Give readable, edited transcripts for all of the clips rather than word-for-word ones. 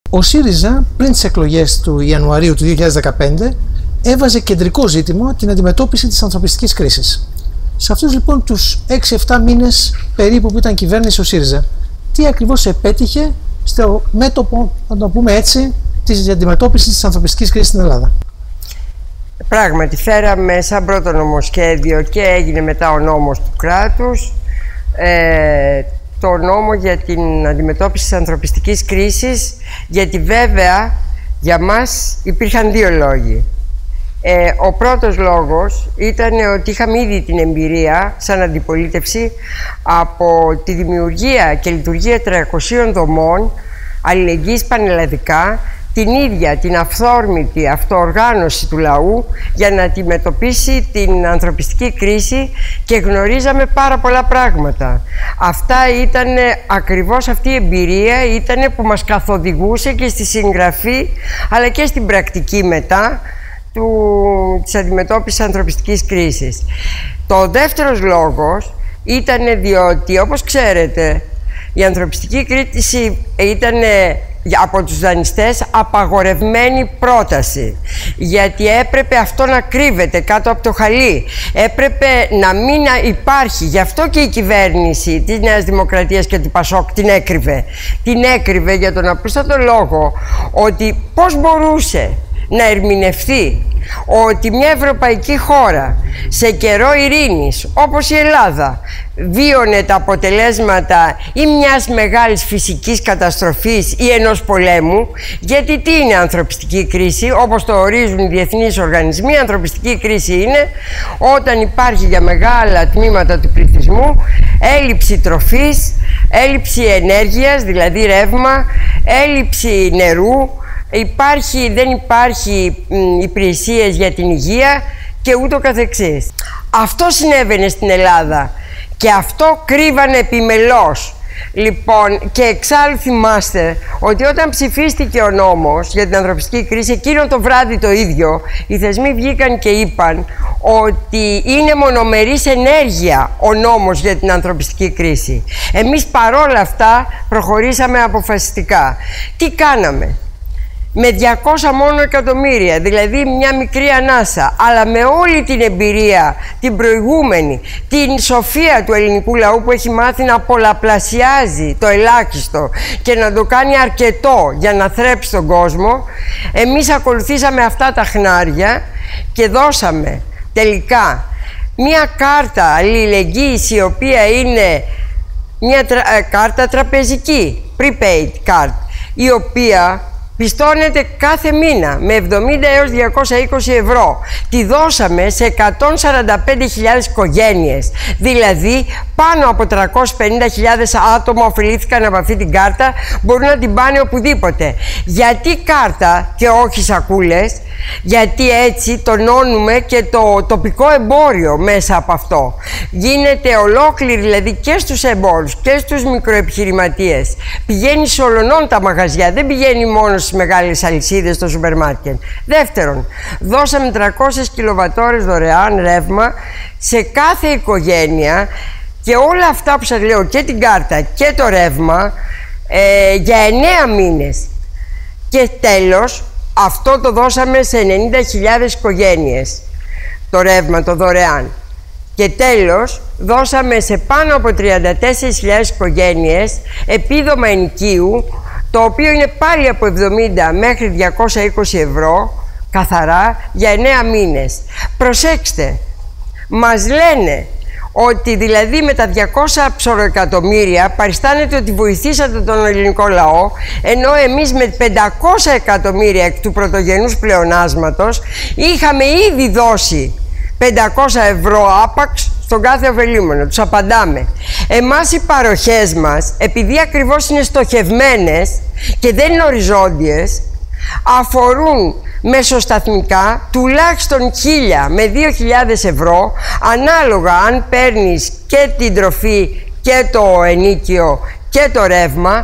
Ο ΣΥΡΙΖΑ πριν τις εκλογές του Ιανουαρίου του 2015 έβαζε κεντρικό ζήτημα την αντιμετώπιση της ανθρωπιστικής κρίσης. Σε αυτούς λοιπόν τους 6-7 μήνες περίπου που ήταν κυβέρνηση ο ΣΥΡΙΖΑ, τι ακριβώς επέτυχε στο μέτωπο, να το πούμε έτσι, της αντιμετώπισης της ανθρωπιστικής κρίσης στην Ελλάδα? Πράγματι, φέραμε σαν πρώτο νομοσχέδιο και έγινε μετά ο νόμος του κράτους το νόμο για την αντιμετώπιση της ανθρωπιστικής κρίσης, γιατί βέβαια για μας υπήρχαν δύο λόγοι. Ο πρώτος λόγος ήταν ότι είχαμε ήδη την εμπειρία σαν αντιπολίτευση από τη δημιουργία και λειτουργία 300 δομών αλληλεγγύης πανελλαδικά, την ίδια την αυθόρμητη αυτοοργάνωση του λαού για να αντιμετωπίσει την ανθρωπιστική κρίση, και γνωρίζαμε πάρα πολλά πράγματα. Αυτά ήταν ακριβώς, αυτή η εμπειρία ήταν που μας καθοδηγούσε και στη συγγραφή αλλά και στην πρακτική μετά της αντιμετώπισης ανθρωπιστικής κρίσης. Το δεύτερος λόγος ήταν διότι, όπως ξέρετε, η ανθρωπιστική κρίση ήταν από τους δανειστές απαγορευμένη πρόταση, γιατί έπρεπε αυτό να κρύβεται κάτω από το χαλί, έπρεπε να μην υπάρχει. Γι' αυτό και η κυβέρνηση της Νέας Δημοκρατίας και του ΠΑΣΟΚ την έκρυβε. Την έκρυβε για τον απλούστατο λόγο ότι πώς μπορούσε να ερμηνευθεί ότι μια ευρωπαϊκή χώρα σε καιρό ειρήνης όπως η Ελλάδα βίωνε τα αποτελέσματα ή μιας μεγάλης φυσικής καταστροφής ή ενός πολέμου, γιατί τι είναι ανθρωπιστική κρίση? Όπως το ορίζουν οι διεθνείς οργανισμοί, ανθρωπιστική κρίση είναι όταν υπάρχει για μεγάλα τμήματα του πληθυσμού έλλειψη τροφής, έλλειψη ενέργειας, δηλαδή ρεύμα, έλλειψη νερού, δεν υπάρχει υπηρεσίες για την υγεία και ούτω καθεξής. Αυτό συνέβαινε στην Ελλάδα και αυτό κρύβανε επιμελώς. Λοιπόν, και εξάλλου θυμάστε ότι όταν ψηφίστηκε ο νόμος για την ανθρωπιστική κρίση, εκείνο το βράδυ το ίδιο, οι θεσμοί βγήκαν και είπαν ότι είναι μονομερής ενέργεια ο νόμος για την ανθρωπιστική κρίση. Εμείς παρόλα αυτά προχωρήσαμε αποφασιστικά. Τι κάναμε? Με 200 μόνο εκατομμύρια, δηλαδή μια μικρή ανάσα, αλλά με όλη την εμπειρία, την προηγούμενη, την σοφία του ελληνικού λαού που έχει μάθει να πολλαπλασιάζει το ελάχιστο και να το κάνει αρκετό για να θρέψει τον κόσμο, εμείς ακολουθήσαμε αυτά τα χνάρια και δώσαμε τελικά μια κάρτα αλληλεγγύης, η οποία είναι μια κάρτα τραπεζική, prepaid card, η οποία πιστώνεται κάθε μήνα με 70 έως 220 ευρώ. Τη δώσαμε σε 145.000 οικογένειες. Δηλαδή πάνω από 350.000 άτομα ωφελήθηκαν από αυτή την κάρτα, μπορούν να την πάνε οπουδήποτε. Γιατί κάρτα και όχι σακούλες? Γιατί έτσι τονώνουμε και το τοπικό εμπόριο μέσα από αυτό. Γίνεται ολόκληρη, δηλαδή και στους εμπόρους και στους μικροεπιχειρηματίες. Πηγαίνει σε ολονών τα μαγαζιά, δεν πηγαίνει μόνο στις μεγάλες αλυσίδες στο σούπερ μάρκετ. Δεύτερον, δώσαμε 300 κιλοβατόρες δωρεάν ρεύμα σε κάθε οικογένεια, και όλα αυτά που σας λέω, και την κάρτα και το ρεύμα, για 9 μήνες. Και τέλος, αυτό το δώσαμε σε 90.000 οικογένειες, το ρεύμα, το δωρεάν. Και τέλος, δώσαμε σε πάνω από 34.000 οικογένειες επίδομα ενοικίου, το οποίο είναι πάλι από 70 μέχρι 220 ευρώ καθαρά για 9 μήνες. Προσέξτε, μας λένε ότι δηλαδή με τα 200 ψωροεκατομμύρια παριστάνεται ότι βοηθήσατε τον ελληνικό λαό, ενώ εμείς με 500 εκατομμύρια εκ του πρωτογενούς πλεονάσματος είχαμε ήδη δώσει 500 ευρώ άπαξ στον κάθε ωφελούμενο. Τους απαντάμε. Εμάς οι παροχές μας, επειδή ακριβώς είναι στοχευμένες και δεν είναι οριζόντιες, αφορούν μεσοσταθμικά τουλάχιστον 1.000 με 2.000 ευρώ, ανάλογα αν παίρνεις και την τροφή και το ενίκιο και το ρεύμα,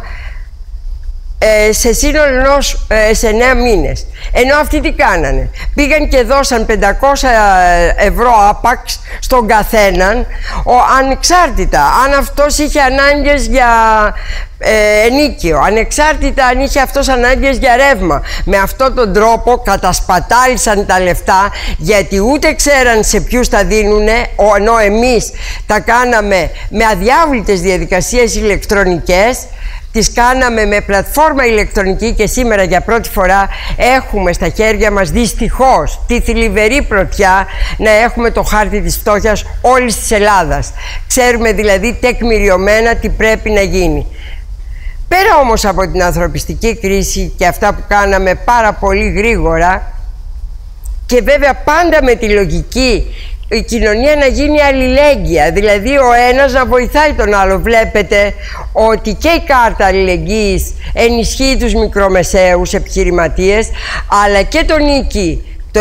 σε σύνολο σε 9 μήνες. Ενώ αυτοί τι κάνανε? Πήγαν και δώσαν 500 ευρώ άπαξ στον καθέναν, ανεξάρτητα αν αυτός είχε ανάγκες για ενίκιο, ανεξάρτητα αν είχε αυτός ανάγκες για ρεύμα. Με αυτόν τον τρόπο κατασπατάλησαν τα λεφτά, γιατί ούτε ξέραν σε ποιους τα δίνουνε, ενώ εμείς τα κάναμε με αδιάβλητες διαδικασίες ηλεκτρονικές. Τις κάναμε με πλατφόρμα ηλεκτρονική και σήμερα για πρώτη φορά έχουμε στα χέρια μας δυστυχώς τη θλιβερή πρωτιά να έχουμε το χάρτη της φτώχειας όλης της Ελλάδας. Ξέρουμε δηλαδή τεκμηριωμένα τι πρέπει να γίνει. Πέρα όμως από την ανθρωπιστική κρίση και αυτά που κάναμε πάρα πολύ γρήγορα και βέβαια πάντα με τη λογική η κοινωνία να γίνει αλληλέγγυα, δηλαδή ο ένας να βοηθάει τον άλλο. Βλέπετε ότι και η κάρτα αλληλεγγύης ενισχύει τους μικρομεσαίους επιχειρηματίες, αλλά και το νίκη,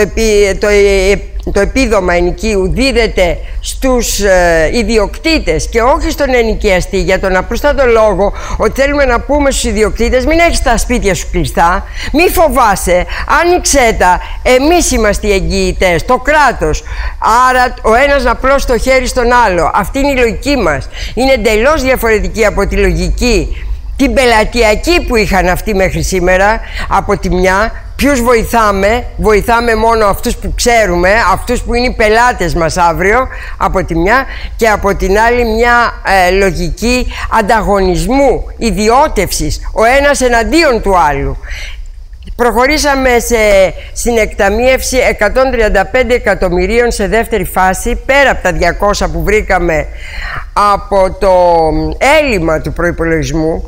το επίδομα ενοικίου δίδεται στους ιδιοκτήτες και όχι στον ενοικιαστή, για τον απλούστατο λόγο ότι θέλουμε να πούμε στους ιδιοκτήτες: μην έχεις τα σπίτια σου κλειστά, μη φοβάσαι, άνοιξέ τα, εμείς είμαστε οι εγγυητές, το κράτος. Άρα ο ένας να πλώσει το χέρι στον άλλο. Αυτή είναι η λογική μας. Είναι εντελώς διαφορετική από τη λογική την πελατειακή που είχαν αυτοί μέχρι σήμερα. Από τη μια, ποιους βοηθάμε? Βοηθάμε μόνο αυτούς που ξέρουμε, αυτούς που είναι οι πελάτες μας αύριο, από τη μια, και από την άλλη μια λογική ανταγωνισμού, ιδιώτευσης, ο ένας εναντίον του άλλου. Προχωρήσαμε στην εκταμίευση 135 εκατομμυρίων σε δεύτερη φάση, πέρα από τα 200 που βρήκαμε από το έλλειμμα του προϋπολογισμού.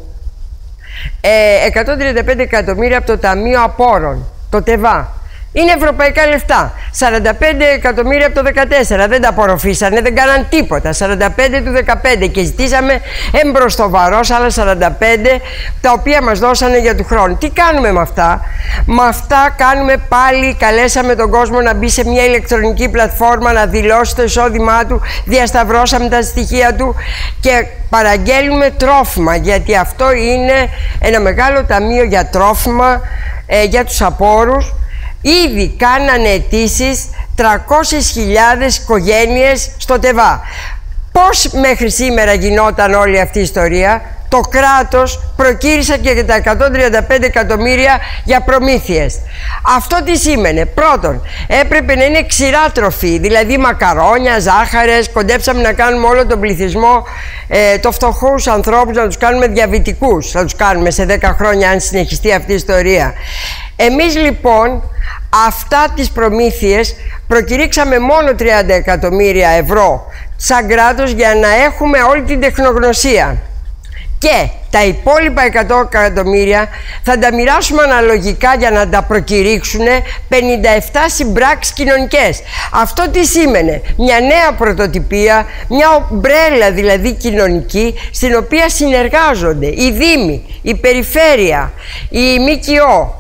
135 εκατομμύρια από το Ταμείο Απόρων, το ΤΕΒΑ. Είναι ευρωπαϊκά λεφτά. 45 εκατομμύρια από το 14 δεν τα απορροφήσανε, δεν κάναν τίποτα. 45 του 15 και ζητήσαμε εμπροστοβαρός άλλα 45, τα οποία μας δώσανε για του χρόνου. Τι κάνουμε με αυτά? Με αυτά κάνουμε πάλι, καλέσαμε τον κόσμο να μπει σε μια ηλεκτρονική πλατφόρμα, να δηλώσει το εισόδημά του, διασταυρώσαμε τα στοιχεία του και παραγγέλνουμε τρόφιμα, γιατί αυτό είναι ένα μεγάλο ταμείο για τρόφιμα για τους απόρους. Ήδη κάνανε αιτήσεις 300.000 οικογένειες στο ΤΕΒΑ. Πώς μέχρι σήμερα γινόταν όλη αυτή η ιστορία? Το κράτος προκήρυσε και τα 135 εκατομμύρια για προμήθειες. Αυτό τι σήμαινε? Πρώτον, έπρεπε να είναι ξηρά τροφή, δηλαδή μακαρόνια, ζάχαρες. Κοντέψαμε να κάνουμε όλο τον πληθυσμό, το φτωχούς ανθρώπους, να τους κάνουμε διαβητικούς. Θα τους κάνουμε σε 10 χρόνια αν συνεχιστεί αυτή η ιστορία. Εμείς λοιπόν αυτά τις προμήθειες προκηρύξαμε μόνο 30 εκατομμύρια ευρώ σαν κράτος για να έχουμε όλη την τεχνογνωσία. Και τα υπόλοιπα 100 εκατομμύρια θα τα μοιράσουμε αναλογικά για να τα προκηρύξουν 57 συμπράξεις κοινωνικές. Αυτό τι σήμαινε? Μια νέα πρωτοτυπία, μια ομπρέλα δηλαδή κοινωνική, στην οποία συνεργάζονται οι Δήμοι, η Περιφέρεια, η ΜΚΟ,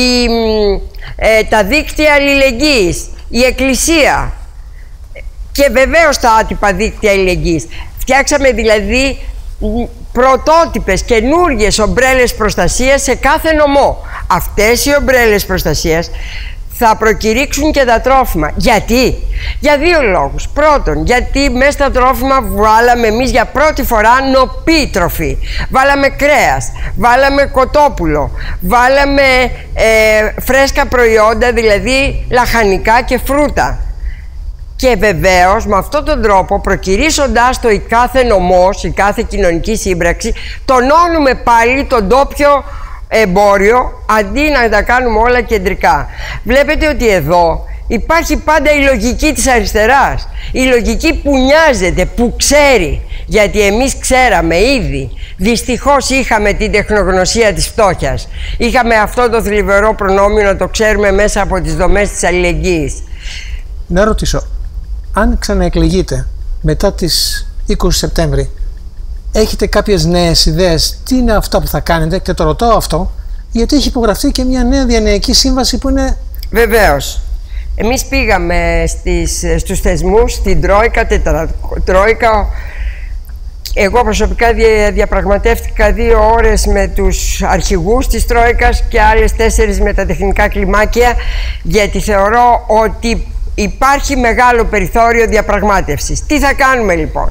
τα δίκτυα αλληλεγγύης, η Εκκλησία και βεβαίως τα άτυπα δίκτυα αλληλεγγύης. Φτιάξαμε δηλαδή πρωτότυπες καινούργιες ομπρέλες προστασίας σε κάθε νομό. Αυτές οι ομπρέλες προστασίας θα προκηρύξουν και τα τρόφιμα. Γιατί? Για δύο λόγους. Πρώτον, γιατί μέσα στα τρόφιμα βάλαμε εμείς για πρώτη φορά νοπή τροφή. Βάλαμε κρέας, βάλαμε κοτόπουλο, βάλαμε φρέσκα προϊόντα, δηλαδή λαχανικά και φρούτα. Και βεβαίως με αυτόν τον τρόπο, προκηρύσσοντας το η κάθε νομός, η κάθε κοινωνική σύμπραξη, τονώνουμε πάλι τον ντόπιο εμπόριο, αντί να τα κάνουμε όλα κεντρικά. Βλέπετε ότι εδώ υπάρχει πάντα η λογική της αριστεράς, η λογική που νοιάζεται, που ξέρει, γιατί εμείς ξέραμε ήδη. Δυστυχώς είχαμε την τεχνογνωσία της φτώχειας, είχαμε αυτό το θλιβερό προνόμιο να το ξέρουμε μέσα από τις δομές της αλληλεγγύης. Να ρωτήσω, αν ξαναεκλεγείτε μετά τις 20 Σεπτέμβρη, έχετε κάποιες νέες ιδέες? Τι είναι αυτά που θα κάνετε? Και το ρωτάω αυτό γιατί έχει υπογραφεί και μια νέα διανειακή σύμβαση που είναι... Βεβαίως. Εμείς πήγαμε στους θεσμούς, στην Τρόικα, Τρόικα. Εγώ προσωπικά διαπραγματεύτηκα 2 ώρες με τους αρχηγούς της Τρόικας και άλλες 4 με τα τεχνικά κλιμάκια, γιατί θεωρώ ότι υπάρχει μεγάλο περιθώριο διαπραγμάτευσης. Τι θα κάνουμε λοιπόν?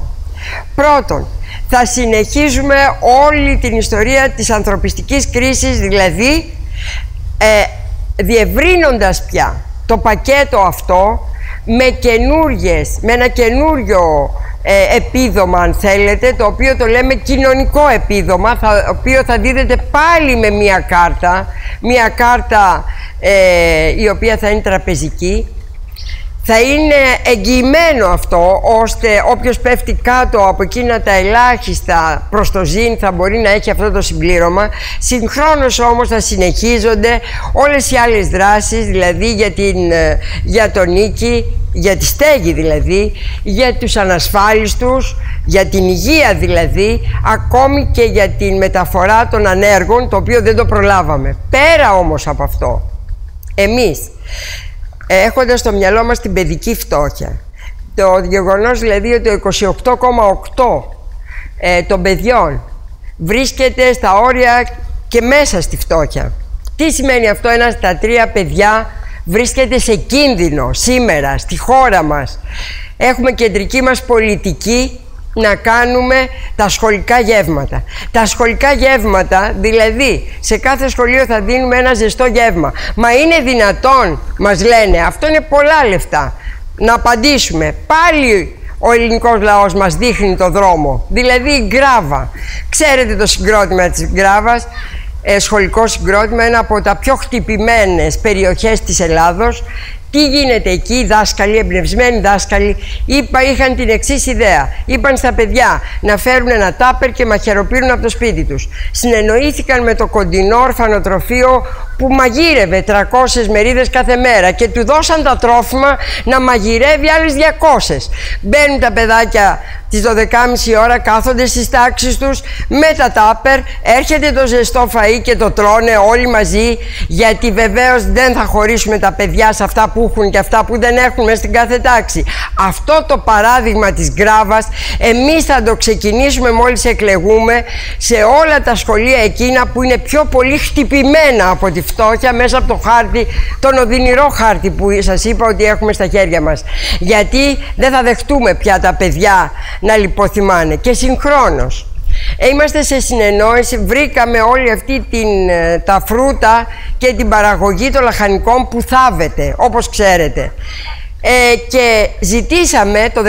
Πρώτον, θα συνεχίζουμε όλη την ιστορία της ανθρωπιστικής κρίσης, δηλαδή διευρύνοντας πια το πακέτο αυτό με ένα καινούριο επίδομα, αν θέλετε, το οποίο το λέμε κοινωνικό επίδομα, το οποίο θα δίδεται πάλι με μία κάρτα η οποία θα είναι τραπεζική. Θα είναι εγγυημένο αυτό, ώστε όποιος πέφτει κάτω από εκείνα τα ελάχιστα προς το ζήν θα μπορεί να έχει αυτό το συμπλήρωμα. Συγχρόνως όμως θα συνεχίζονται όλες οι άλλες δράσεις, δηλαδή για τον νίκη, για τη στέγη δηλαδή, για τους ανασφάλιστους, για την υγεία δηλαδή, ακόμη και για την μεταφορά των ανέργων, το οποίο δεν το προλάβαμε. Πέρα όμως από αυτό, εμείς έχοντας στο μυαλό μας την παιδική φτώχεια, το γεγονός δηλαδή ότι το 28,8 των παιδιών βρίσκεται στα όρια και μέσα στη φτώχεια. Τι σημαίνει αυτό? 1 στα 3 παιδιά βρίσκεται σε κίνδυνο σήμερα στη χώρα μας. Έχουμε κεντρική μας πολιτική να κάνουμε τα σχολικά γεύματα. Τα σχολικά γεύματα, δηλαδή σε κάθε σχολείο θα δίνουμε ένα ζεστό γεύμα. Μα είναι δυνατόν, μας λένε, αυτό είναι πολλά λεφτά. Να απαντήσουμε, πάλι ο ελληνικός λαός μας δείχνει το δρόμο, δηλαδή η Γκράβα. Ξέρετε το συγκρότημα της Γκράβας, σχολικό συγκρότημα, ένα από τα πιο χτυπημένες περιοχές της Ελλάδος. Τι γίνεται εκεί? Οι δάσκαλοι, εμπνευσμένοι δάσκαλοι, είχαν την εξής ιδέα. Είπαν στα παιδιά να φέρουν ένα τάπερ και μαχαιροπύρουν από το σπίτι τους. Συνεννοήθηκαν με το κοντινό ορφανοτροφείο που μαγείρευε 300 μερίδες κάθε μέρα και του δώσαν τα τρόφιμα να μαγειρεύει άλλες 200. Μπαίνουν τα παιδάκια τις 12.30 ώρα, κάθονται στις τάξεις τους με τα τάπερ, έρχεται το ζεστό φαΐ και το τρώνε όλοι μαζί, γιατί βεβαίως δεν θα χωρίσουμε τα παιδιά σε αυτά που έχουν και αυτά που δεν έχουν μέσα στην κάθε τάξη. Αυτό το παράδειγμα της Γκράβας εμείς θα το ξεκινήσουμε μόλις εκλεγούμε σε όλα τα σχολεία εκείνα που είναι πιο πολύ χτυπημένα από τη φτώχεια, μέσα από το χάρτη, τον οδυνηρό χάρτη που σας είπα ότι έχουμε στα χέρια μας. Γιατί δεν θα δεχτούμε πια τα παιδιά να λιποθυμάνε. Και συγχρόνως είμαστε σε συνεννόηση, βρήκαμε όλη αυτή τα φρούτα και την παραγωγή των λαχανικών που θάβεται, όπως ξέρετε. Και ζητήσαμε το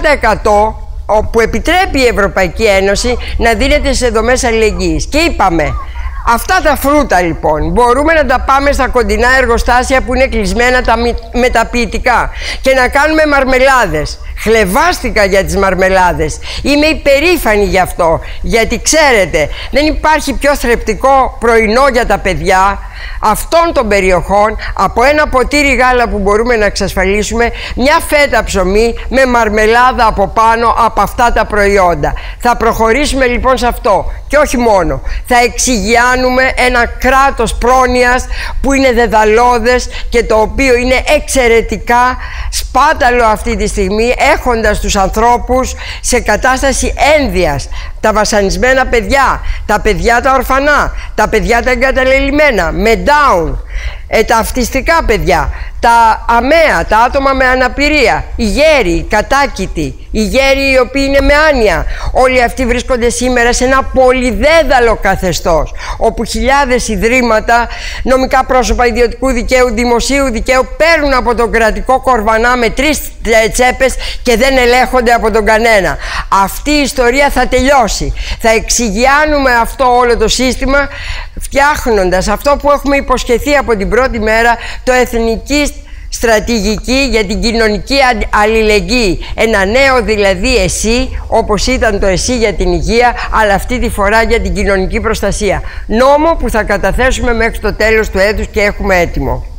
17% που επιτρέπει η Ευρωπαϊκή Ένωση να δίνεται σε δομές αλληλεγγύης. Και είπαμε, αυτά τα φρούτα λοιπόν μπορούμε να τα πάμε στα κοντινά εργοστάσια που είναι κλεισμένα, τα μεταποιητικά, και να κάνουμε μαρμελάδες. Χλεβάστηκα για τις μαρμελάδες. Είμαι υπερήφανη γι' αυτό. Γιατί ξέρετε, δεν υπάρχει πιο θρεπτικό πρωινό για τα παιδιά αυτών των περιοχών από ένα ποτήρι γάλα που μπορούμε να εξασφαλίσουμε, μια φέτα ψωμί με μαρμελάδα από πάνω από αυτά τα προϊόντα. Θα προχωρήσουμε λοιπόν σε αυτό. Και όχι μόνο. Θα εξηγιάνουμε ένα κράτος πρόνοιας που είναι δεδαλώδες και το οποίο είναι εξαιρετικά σπάταλο αυτή τη στιγμή, έχοντας τους ανθρώπους σε κατάσταση ένδυας. Τα βασανισμένα παιδιά, τα παιδιά τα ορφανά, τα παιδιά τα εγκαταλελειμμένα, με Down, τα αυτιστικά παιδιά, τα αμαία, τα άτομα με αναπηρία, οι γέροι, οι κατάκητοι, οι γέροι οι οποίοι είναι με άνοια. Όλοι αυτοί βρίσκονται σήμερα σε ένα πολυδέδαλο καθεστώς, όπου χιλιάδες ιδρύματα, νομικά πρόσωπα ιδιωτικού δικαίου, δημοσίου δικαίου παίρνουν από τον κρατικό κορβανά με 3 τσέπες και δεν ελέγχονται από τον κανένα. Αυτή η ιστορία θα τελειώσει. Θα εξηγιάνουμε αυτό όλο το σύστημα, φτιάχνοντας αυτό που έχουμε υποσχεθεί από την πρώτη μέρα, το εθνική στρατηγική για την κοινωνική αλληλεγγύη. Ένα νέο δηλαδή ΕΣΥ, όπως ήταν το ΕΣΥ για την υγεία, αλλά αυτή τη φορά για την κοινωνική προστασία. Νόμο που θα καταθέσουμε μέχρι το τέλος του έτους και έχουμε έτοιμο.